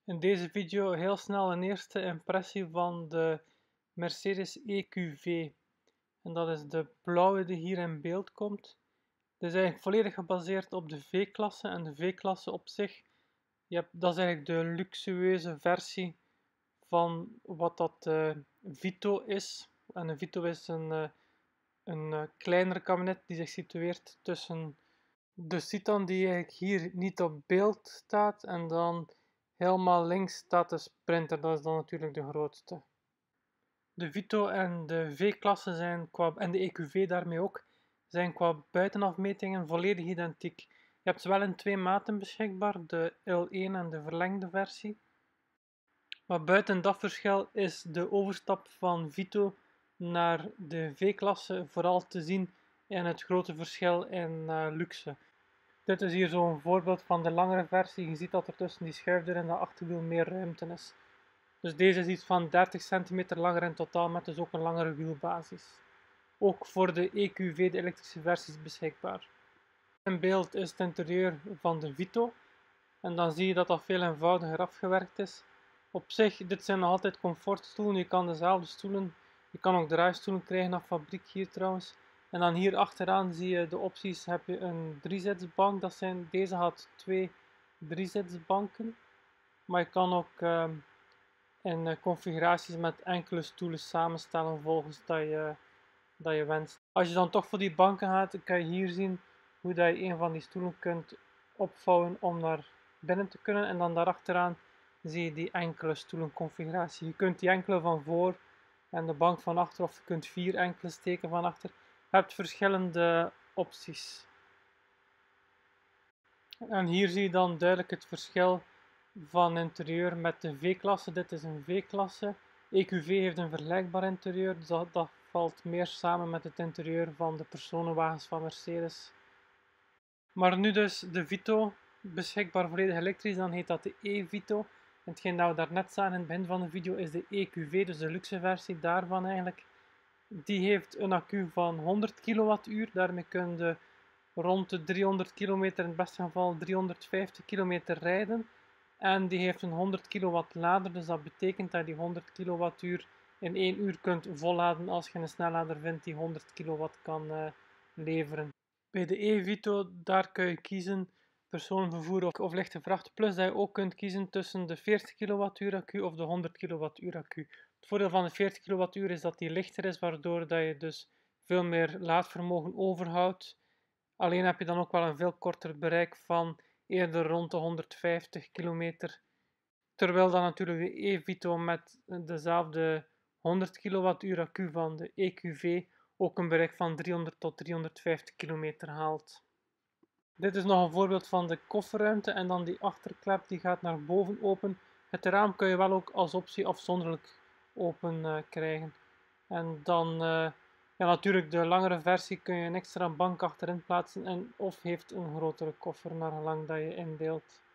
In deze video heel snel een eerste impressie van de Mercedes EQV. En dat is de blauwe die hier in beeld komt. Dit is eigenlijk volledig gebaseerd op de V-klasse. En de V-klasse op zich, dat is eigenlijk de luxueuze versie van wat dat Vito is. En een Vito is een kleinere kabinet die zich situeert tussen de Citan die eigenlijk hier niet op beeld staat en dan helemaal links staat de Sprinter, dat is dan natuurlijk de grootste. De Vito en de V-klasse zijn en de EQV daarmee ook, zijn qua buitenafmetingen volledig identiek. Je hebt ze wel in twee maten beschikbaar, de L1 en de verlengde versie. Maar buiten dat verschil is de overstap van Vito naar de V-klasse vooral te zien in het grote verschil in luxe. Dit is hier zo'n voorbeeld van de langere versie. Je ziet dat er tussen die schuifdeur en de achterwiel meer ruimte is. Dus deze is iets van 30 cm langer in totaal, met dus ook een langere wielbasis. Ook voor de EQV, de elektrische versies, beschikbaar. In beeld is het interieur van de Vito. En dan zie je dat dat veel eenvoudiger afgewerkt is. Op zich, dit zijn nog altijd comfortstoelen. Je kan dezelfde stoelen, je kan ook draaistoelen krijgen af fabriek hier trouwens. En dan hier achteraan zie je de opties, heb je een driezitsbank. Deze had twee driezitsbanken. Maar je kan ook in configuraties met enkele stoelen samenstellen volgens dat je wenst. Als je dan toch voor die banken gaat, kan je hier zien hoe dat je een van die stoelen kunt opvouwen om naar binnen te kunnen. En dan daarachteraan zie je die enkele stoelenconfiguratie. Je kunt die enkele van voor en de bank van achter, of je kunt 4 enkele steken van achter. Je hebt verschillende opties. En hier zie je dan duidelijk het verschil van interieur met de V-klasse. Dit is een V-klasse. EQV heeft een vergelijkbaar interieur, dus dat valt meer samen met het interieur van de personenwagens van Mercedes. Maar nu dus de Vito, beschikbaar volledig elektrisch, dan heet dat de e-Vito. En hetgeen dat we daarnet zagen in het begin van de video is de EQV, dus de luxe versie daarvan eigenlijk. Die heeft een accu van 100 kWh, daarmee kun je rond de 300 kilometer, in het beste geval 350 kilometer rijden. En die heeft een 100 kilowatt lader, dus dat betekent dat je die 100 kilowattuur in 1 uur kunt volladen als je een snellader vindt die 100 kilowatt kan leveren. Bij de e-Vito, daar kun je kiezen personenvervoer of lichte vracht, plus dat je ook kunt kiezen tussen de 40 kWh accu of de 100 kWh accu. Het voordeel van de 40 kWh is dat die lichter is, waardoor dat je dus veel meer laadvermogen overhoudt. Alleen heb je dan ook wel een veel korter bereik van eerder rond de 150 km. Terwijl dan natuurlijk de e-Vito met dezelfde 100 kWh accu van de EQV ook een bereik van 300 tot 350 km haalt. Dit is nog een voorbeeld van de kofferruimte en dan die achterklep die gaat naar boven open. Het raam kun je wel ook als optie afzonderlijk open krijgen. En dan ja, natuurlijk de langere versie kun je een extra bank achterin plaatsen of heeft een grotere koffer naar gelang dat je indeelt.